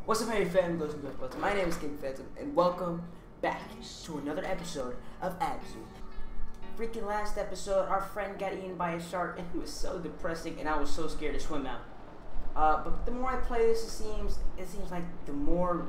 What's up, hey fam? My name is King Phantom, and welcome back to another episode of Abzu. Freaking last episode, our friend got eaten by a shark, and it was so depressing, and I was so scared to swim out. But the more I play this, it seems like the more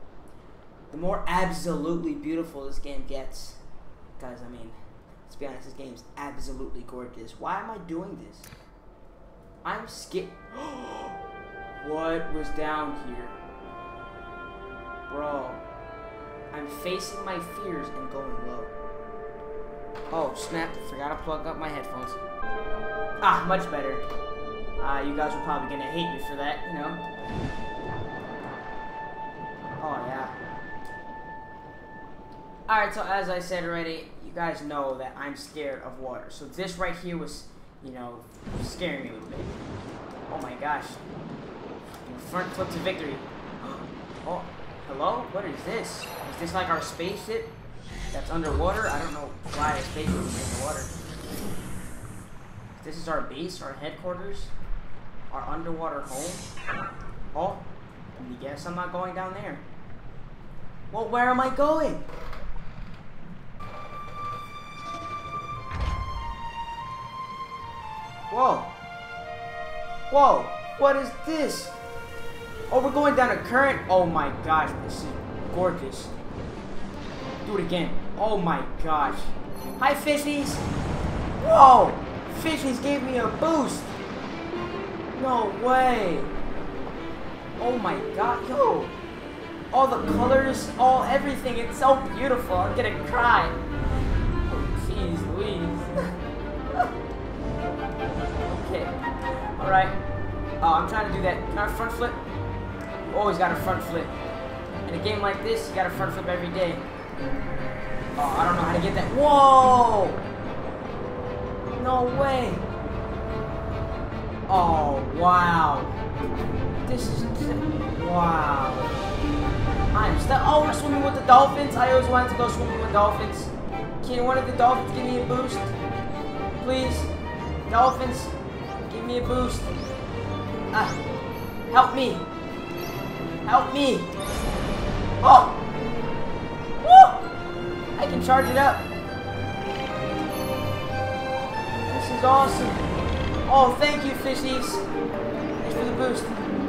absolutely beautiful this game gets. Guys, I mean, let's be honest, this game's absolutely gorgeous. Why am I doing this? I'm scared. What was down here? Bro, I'm facing my fears and going low. Oh, snap, forgot to plug up my headphones. Ah, much better. You guys are probably gonna hate me for that, you know. Oh, yeah. Alright, so as I said already, you guys know that I'm scared of water. So this right here was, you know, scaring me a little bit. Oh my gosh. Front flip to victory. Oh. Hello? What is this? Is this like our spaceship that's underwater? I don't know why a spaceship is underwater. This is our base, our headquarters, our underwater home. Oh, I guess I'm not going down there. Well, where am I going? Whoa. Whoa, what is this? Oh, we're going down a current. Oh my gosh, this is gorgeous. Do it again. Oh my gosh. Hi, fishies. Whoa, fishies gave me a boost. No way. Oh my god, yo. All the colors, all everything. It's so beautiful. I'm gonna cry. Oh, jeez, Louise. Okay. All right. Oh, I'm trying to do that. Can I front flip? Always got a front flip. In a game like this, you got a front flip every day. Oh, I don't know how to get that. Whoa! No way. Oh, wow. This is wow. I'm stuck. Oh, we're swimming with the dolphins. I always wanted to go swimming with dolphins. Can one of the dolphins give me a boost? Please? Dolphins, give me a boost. Help me. Help me! Oh! Woo! I can charge it up. This is awesome. Oh, thank you, fishies. Thanks for the boost.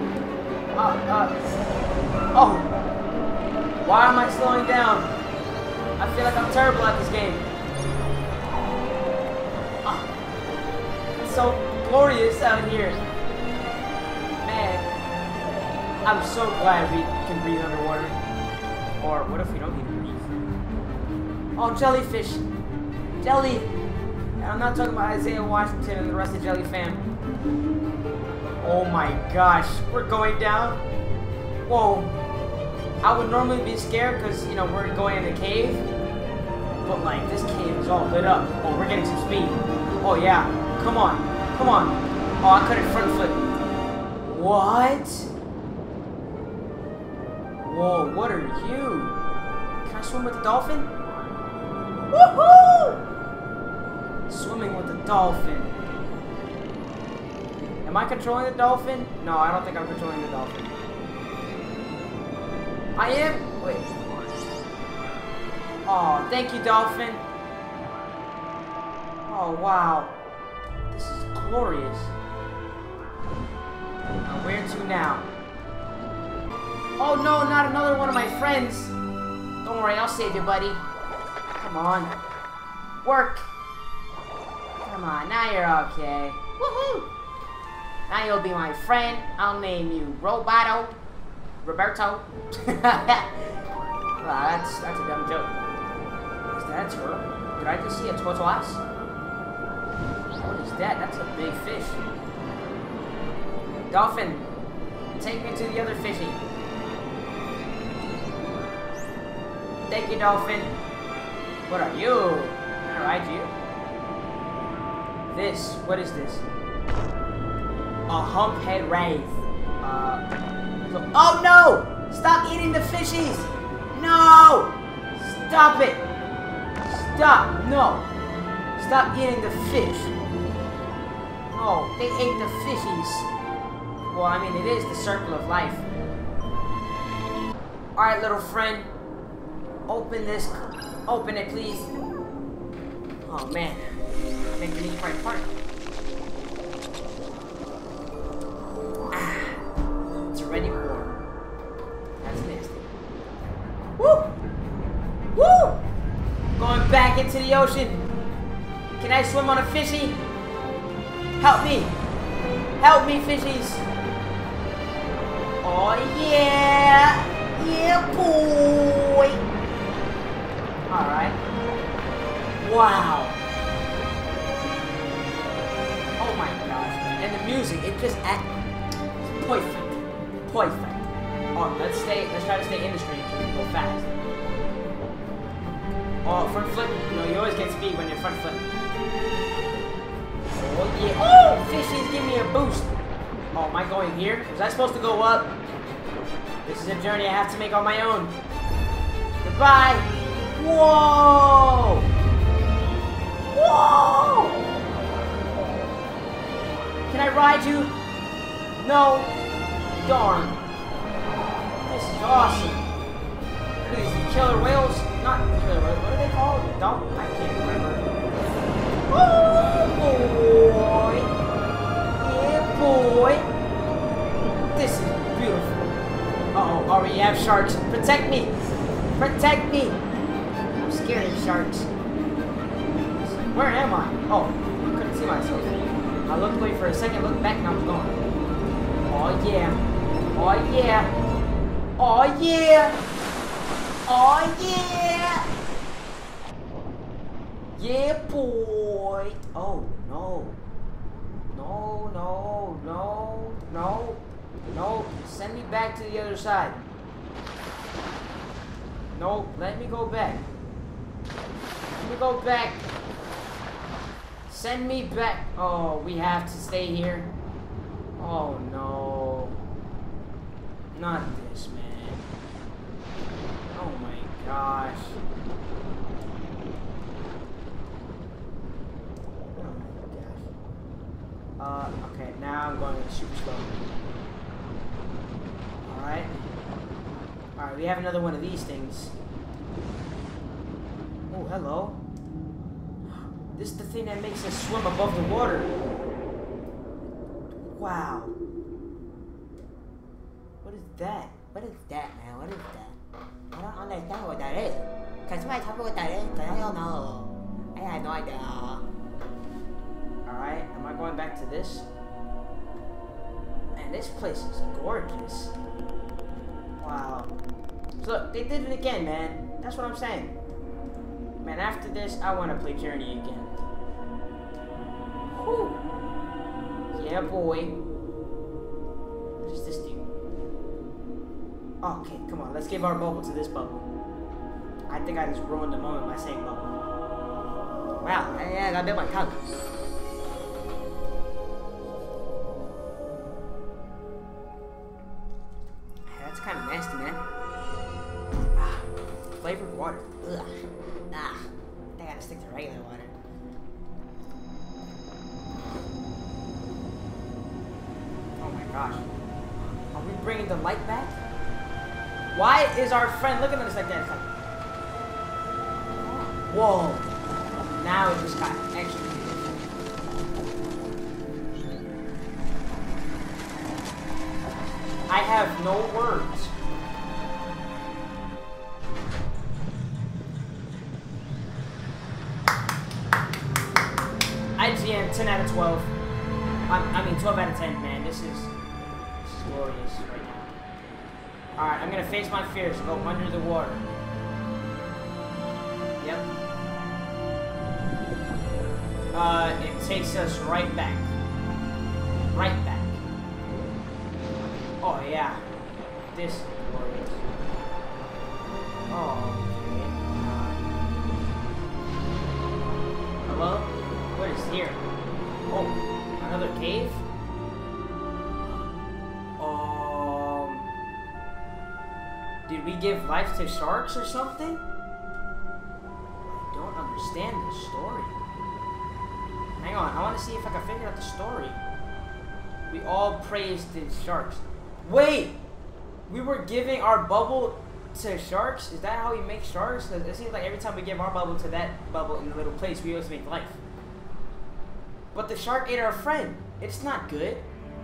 Oh! Why am I slowing down? I feel like I'm terrible at this game. It's so glorious out here. I'm so glad we can breathe underwater. Or what if we don't need to breathe? Oh, jellyfish. Jelly. And I'm not talking about Isaiah Washington and the rest of Jelly fam. Oh my gosh. We're going down. Whoa. I would normally be scared because, you know, we're going in the cave. But, like, this cave is all lit up. Oh, we're getting some speed. Oh, yeah. Come on. Come on. Oh, I couldn't front flip. What? Whoa, what are you? Can I swim with the dolphin? Woohoo! Swimming with the dolphin. Am I controlling the dolphin? No, I don't think I'm controlling the dolphin. I am? Wait. Oh, thank you, dolphin. Oh, wow. This is glorious. Now, where to now? Oh no, not another one of my friends. Don't worry, I'll save you, buddy. Come on. Work. Come on, now you're okay. Woohoo! Now you'll be my friend. I'll name you Roberto. Wow, that's a dumb joke. Is that a turtle? Did I just see a tortoise? What is that? That's a big fish. Dolphin, take me to the other fishy. Thank you, dolphin. What are you? Can I ride you? This, what is this? A humphead wraith. Oh no! Stop eating the fishies! No! Stop it! Stop! No! Stop eating the fish. Oh, they ate the fishies. Well, I mean, it is the circle of life. Alright, little friend. Open this. Open it, please. Oh, man. Making these right apart. Ah. It's already warm. That's nasty. Woo! Woo! Going back into the ocean. Can I swim on a fishy? Help me. Help me, fishies. Oh, yeah. Yeah, boy. Alright. Wow. Oh my gosh. And the music, it just it's perfect. Perfect. Oh, let's try to stay in the stream so we can go fast. Oh, front flip. You know, you always get speed when you're front flip. Oh yeah. Oh, fishies give me a boost. Oh, am I going here? Was I supposed to go up? This is a journey I have to make on my own. Goodbye. Whoa! Whoa! Can I ride you? No. Darn. This is awesome. What are these, killer whales? Not killer whales. What are they called? I can't remember. Oh boy. Yeah, boy. This is beautiful. Uh-oh, already have sharks. Protect me! Protect me! I'm scared of sharks. Where am I? Oh, I couldn't see myself. I looked away for a second, looked back, and I was gone. Oh yeah. Oh yeah. Oh yeah. Oh yeah. Yeah, boy. Oh, no. No, no, no, no. No, send me back to the other side. No, let me go back. Let me go back. Send me back. Oh, we have to stay here. Oh no. Not this, man. Oh my gosh. Oh my gosh. Okay, now I'm going super slow. Alright. Alright, we have another one of these things. Oh, hello. This is the thing that makes us swim above the water. Wow. What is that? What is that, man? What is that? I don't understand what that is. Can somebody tell me what that is? Because I don't know. I have no idea. Alright, am I going back to this? Man, this place is gorgeous. Wow. So look, they did it again, man. That's what I'm saying. Man, after this, I want to play Journey again. Whew. Yeah, boy. What does this do? Oh, okay, come on. Let's give our bubble to this bubble. I think I just ruined the moment by saying bubble. Wow, I got bit my tongue. That's kind of nasty, man. Ah, flavored water. Ugh. Nah. I gotta stick to regular water. Oh my gosh. Are we bringing the light back? Why is our friend looking at us like that? It's like, whoa. Now it just got extra. I have no words. IGN 10 out of 12. I mean 12 out of 10, man. This is glorious right now. Alright, I'm gonna face my fears, go under the water. Yep. It takes us right back. Right back. Oh yeah. This is glorious. Oh, okay. Hello? What is here? Oh, another cave? Did we give life to sharks or something? I don't understand the story. Hang on, I want to see if I can figure out the story. We all praised the sharks. Wait! We were giving our bubble to sharks? Is that how we make sharks? Because it seems like every time we give our bubble to that bubble in the little place, we always make life. But the shark ate our friend. It's not good.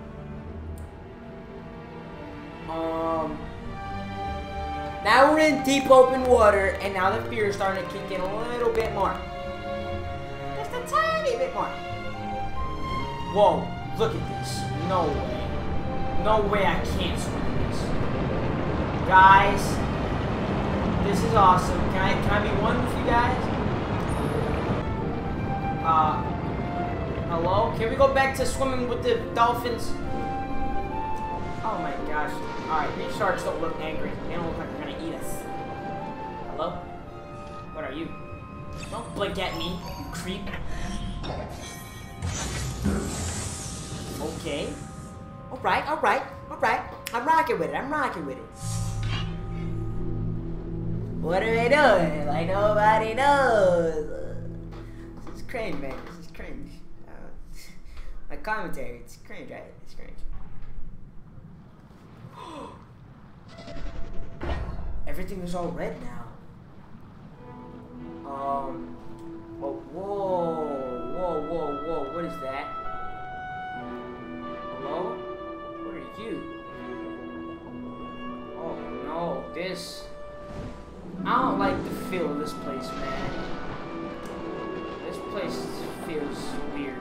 Now we're in deep open water, and now the fear is starting to kick in a little bit more. Just a tiny bit more. Whoa, look at this. No way. No way I can't swim this. Guys, this is awesome. Can I be one with you guys? Hello? Can we go back to swimming with the dolphins? Oh my gosh. Alright, these sharks don't look angry. They don't look like they're gonna eat us. Hello? What are you? Don't blink at me, you creep. Okay. Alright. I'm rocking with it. What are they doing? Like nobody knows. This is cringe, man. This is cringe. My commentary, it's cringe, right? It's cringe. Everything is all red now. Oh, whoa. What is that? Hello? What are you? Oh no, this. I don't like the feel of this place, man. This place feels weird.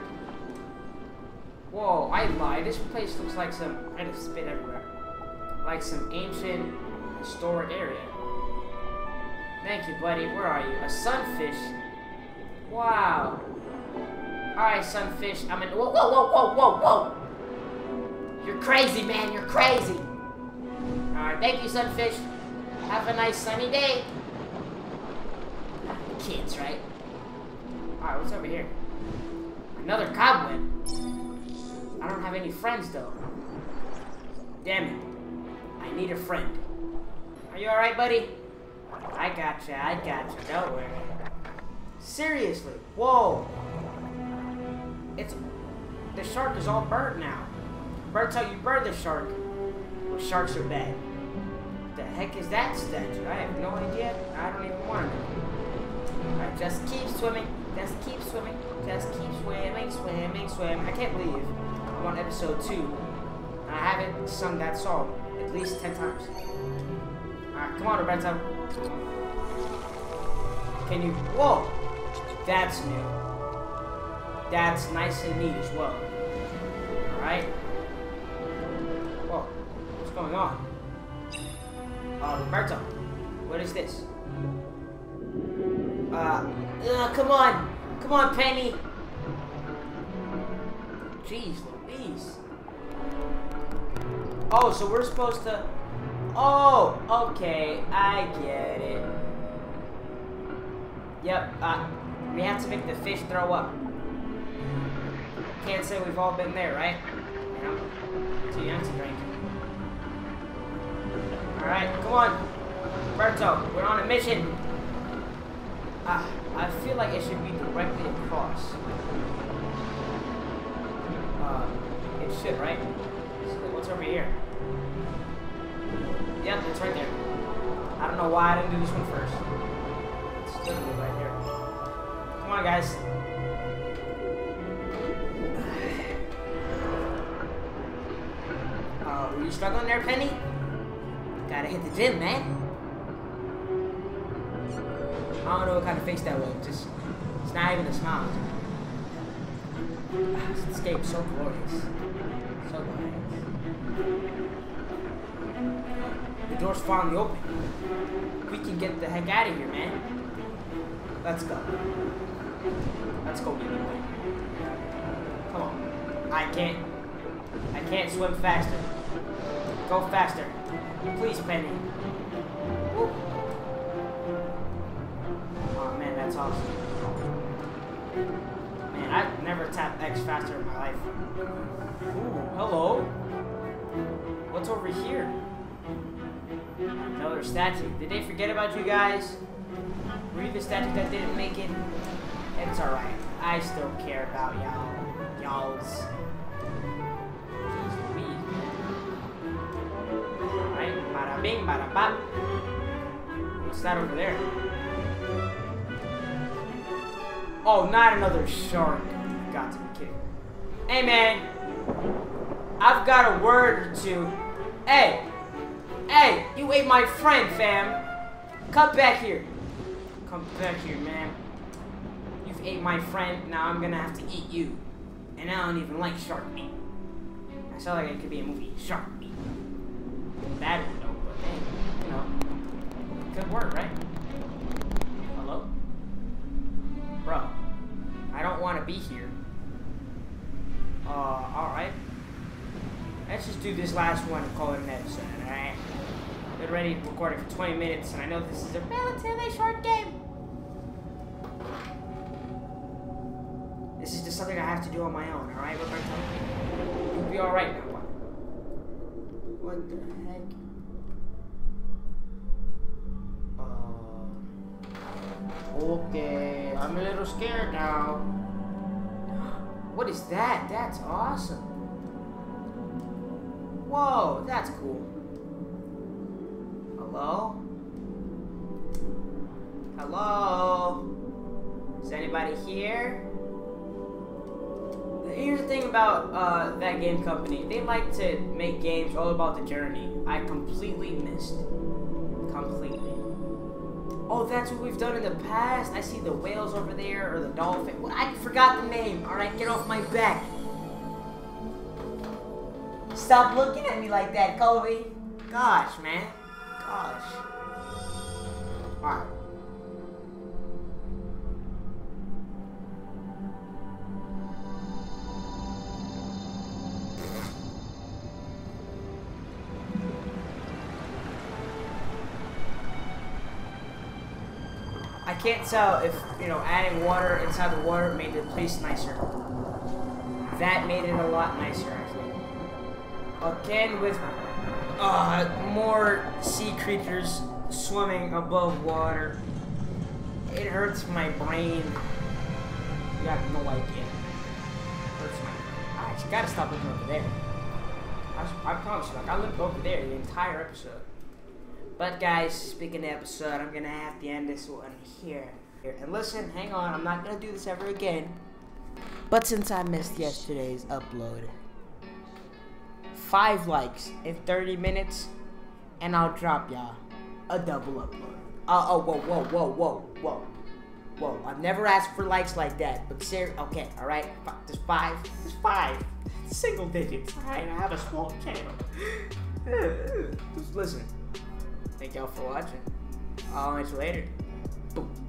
Whoa, I lied. This place looks like some. I just spit everywhere. Like some ancient historic area. Thank you, buddy. Where are you? A sunfish? Wow. Alright, sunfish. I'm in. Whoa. You're crazy, man. You're crazy. Alright, thank you, sunfish. Have a nice sunny day. Kids, right? Alright, what's over here? Another cobweb. I don't have any friends, though. Damn it. I need a friend. Are you alright, buddy? I gotcha. Don't worry. Seriously. Whoa. The shark is all burnt now. Berto, you burned the shark. Well, sharks are bad. The heck is that stench? I have no idea. I don't even want to know. Alright, just keep swimming. I can't believe I'm on episode 2. And I haven't sung that song at least 10 times. Alright, come on, Roberto. Can you... Whoa! That's new. That's nice and neat as well. Alright. Whoa. What's going on? Roberto. What is this? Come on. Come on, Penny. Jeez Louise. Oh, so we're supposed to... Oh, okay. I get it. Yep, we have to make the fish throw up. Can't say we've all been there, right? You know? Too young to drink. Alright, come on. Roberto, we're on a mission. I feel like it should be directly across. It should, right? So what's over here? Yep, it's right there. I don't know why I didn't do this one first. It's literally right here. Come on, guys. Were you struggling there, Penny? Gotta hit the gym, man. I don't know what kind of face that was. Just, it's not even a smile. This escape so glorious. So glorious. The door's finally open. We can get the heck out of here, man. Let's go. Let's go, baby boy. Come on. I can't swim faster. Go faster. Please, Penny. Woo. Oh man, that's awesome. Man, I've never tapped X faster in my life. Ooh, hello. What's over here? Another statue. Did they forget about you guys? Were you the statue that didn't make it? It's alright. I still care about y'all's. Jeez Louise, man. Alright, bada bing, bada bop. What's that over there? Oh, not another shark. Got to be kidding. Hey, man. I've got a word or two. Hey. Hey, you ate my friend, fam. Come back here. Come back here, man. You've ate my friend. Now I'm gonna have to eat you. And I don't even like shark meat. I sound like it could be a movie. Shark meat. Bad one, though. But hey, you know. Good word, right? Hello? Bro. I don't want to be here. Alright. Let's just do this last one and call it an episode, alright? Been ready to record it for 20 minutes, and I know this is a relatively short game. This is just something I have to do on my own, alright, Roberto? You'll be alright now. What the heck? Okay, I'm a little scared now. What is that? That's awesome. Whoa, that's cool. Hello? Hello? Is anybody here? Here's the thing about that game company. They like to make games all about the journey. I completely missed. Completely. Oh, that's what we've done in the past. I see the whales over there, or the dolphin. Well, I forgot the name. Alright, get off my back. Stop looking at me like that, Kobe. Gosh, man. Gosh. Alright. I can't tell if, you know, adding water inside the water made the place nicer. That made it a lot nicer, actually. Again, with more sea creatures swimming above water, it hurts my brain. You have no idea. It hurts my brain. I actually gotta stop looking over there. I promise you, like, I looked over there the entire episode. But guys, speaking of episode, I'm gonna have to end this one here. And listen, hang on, I'm not gonna do this ever again. But since I missed yesterday's upload, 5 likes in 30 minutes, and I'll drop y'all a double upload. Whoa. I've never asked for likes like that, but okay, alright? Just 5. Just 5. Single digits, alright? I have a small channel. Just listen. Thank y'all for watching. I'll catch you later. Boom.